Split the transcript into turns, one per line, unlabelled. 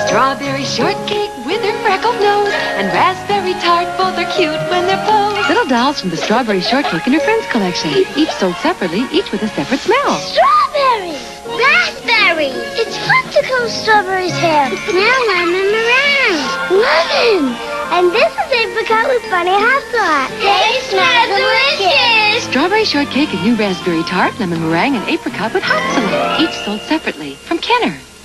Strawberry shortcake with her freckled nose and raspberry tart, both are cute when they're posed. Little dolls from the Strawberry Shortcake and Her Friends collection. Each sold separately, each with a separate smell.
Strawberry! Raspberry! It's fun to comb strawberries' hair. Now lemon meringue. Lemon! And this is apricot with bunny hazelnut. They smell delicious!
Strawberry shortcake and new raspberry tart, lemon meringue, and apricot with hot sauce. Each sold separately from Kenner.